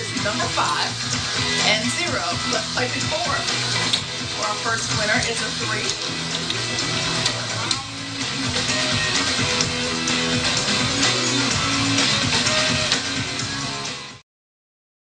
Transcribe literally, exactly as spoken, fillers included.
is number five, and zero. Let's play before. For our first winner is a three.